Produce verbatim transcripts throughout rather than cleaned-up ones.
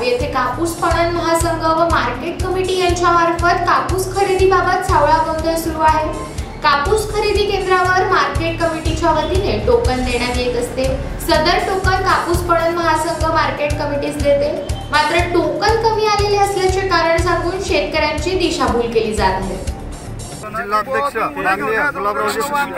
वाळवी येथे कापूस पणन महासंघ व मार्केट कमिटी यांच्यामार्फत कापूस खरेदीबाबत सावळा गोंधळ सुरू आहे। कापूस खरेदी केंद्रावर मार्केट कमिटीच्या वतीने टोकन देण्यात येत असते। सदर टोकन कापूस पणन महासंघ मार्केट कमिटीच देते, मात्र टोकन कमी आलेले असल्याचे कारण सांगून शेतकऱ्यांची दिशाभूल केली जात आहे। जिल्हाध्यक्ष माननीय गुलाबरावजी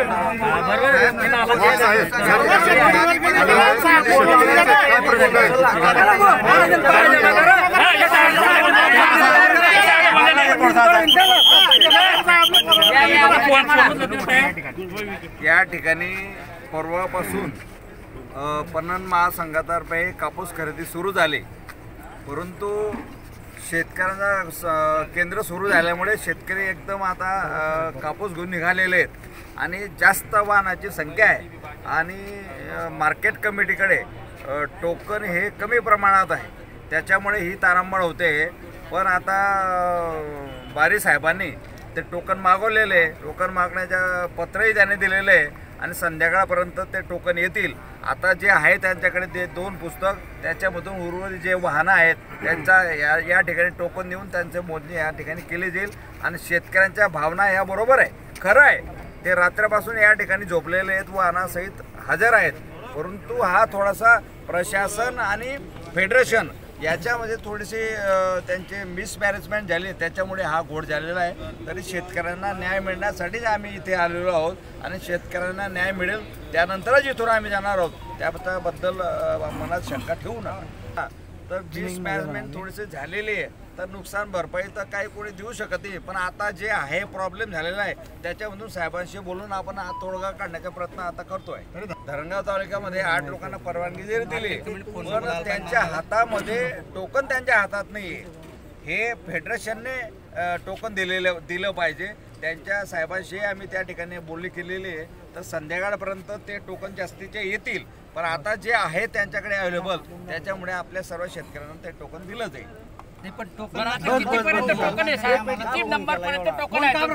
या ठिकाणी परवापासून पणन महासंघातर्फे कापूस खरेदी सुरू झाली, परंतु शेतकऱ्यांचा केंद्र सुरू झाल्यामुळे शेतकरी एकदम आता कापूस घेऊन निघालेले आहेत आणि जास्त वाहनाची संख्या आहे आणि मार्केट कमिटीकडे टोकन हे कमी प्रमाणात आहे, त्याच्यामुळे ही तारांबळ होते। पण आता बारी साहेबांनी ते टोकन मागवलेले, टोकन मागण्याच्या पत्रही त्याने दिलेले आहे आणि संध्याकाळपर्यंत ते टोकन येतील। आता जे आहे त्यांच्याकडे ते दोन पुस्तक, त्याच्यामधून उर्वरित जे वाहनं आहेत त्यांचा या या ठिकाणी टोकन देऊन त्यांचे मोजणी या ठिकाणी केली जाईल। आणि शेतकऱ्यांच्या भावना या बरोबर आहे, खरं आहे, ते रात्रपासून या ठिकाणी झोपलेले आहेत, वाहनासहित हजर आहेत, परंतु हा थोडासा प्रशासन आणि फेडरेशन याच्यामध्ये थोडीशी त्यांचे मिसमॅनेजमेंट झाली, त्याच्यामुळे हा घोळ झालेला आहे। तरी शेतकऱ्यांना न्याय मिळण्यासाठीच आम्ही इथे आलेलो आहोत आणि शेतकऱ्यांना न्याय मिळेल त्यानंतरच इथून आम्ही जाणार आहोत, त्याबद्दल मनात शंका ठेवू नका। तर मिसमॅनेजमेंट थोडीशी झालेली आहे, तर नुकसान भरपाई तर काही कोणी देऊ शकत नाही, पण आता जे आहे प्रॉब्लेम झालेला आहे त्याच्यामधून साहेबांशी बोलून आपण हा तोडगा काढण्याचा प्रयत्न आता करतोय। धरणगाव तालुक्यामध्ये आठ लोकांना परवानगी जरी दिली, पण त्यांच्या हातामध्ये टोकन त्यांच्या हातात नाही आहे। हे फेडरेशनने टोकन दिलेलं दिलं पाहिजे। त्यांच्या साहेबांशी आम्ही त्या ठिकाणी बोलणी केलेली आहे, तर संध्याकाळपर्यंत ते टोकन जास्तीचे येतील, पण आता जे आहे त्यांच्याकडे अवेलेबल, त्याच्यामुळे आपल्या सर्व शेतकऱ्यांना ते टोकन दिलं जाईल। पण टोकन कितीपर्यंत टोकन आहे साहेब? किती नंबर पर्यंत टोकन आहे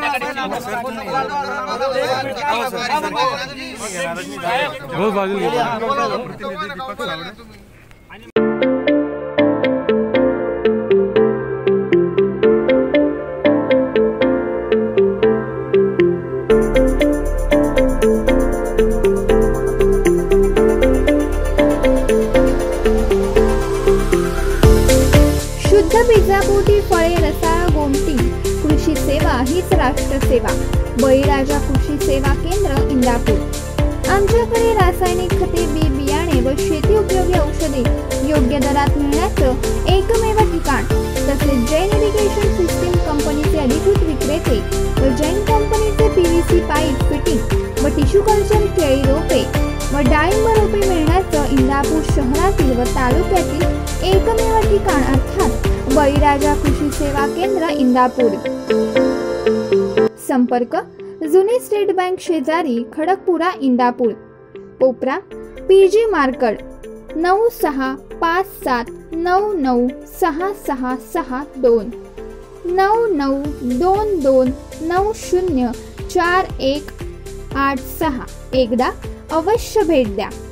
तुमच्याकडे? बीजापोटी फळे रसाळ गोमटी कृषी सेवा हीच राष्ट्रसेवा। बळीराजा कृषी सेवा केंद्र इंदापूर। आमच्याकडे रासायनिक खते, बी बियाणे व शेती उपयोगी औषधे योग्य दरात मिळण्याचं एकमेव ठिकाण। तसेच जैन इरिगेशन सिस्टीम कंपनीचे अधिकृत विक्रेते व जैन कंपनीचे पीव्हीसी पाईप फिटिंग व टिश्यू कल्चर केळी रोपे व डाळिंब रोपे मिळण्याचं इंदापूर शहरातील व तालुक्यातील एकमेव ठिकाण अर्थात बळीराजा कृषी सेवा केंद्र इंदापूर। संपर्क जुनी स्टेट बँक शेजारी खडकपुरा इंदापूर। पोपरा पीजी मार्कड नऊ सहा पाच सात नऊ नऊ सहा सहा सहा दोन नऊ नऊ दोन दोन नऊ शून्य चार एक आठ सहा। एकदा अवश्य भेट द्या।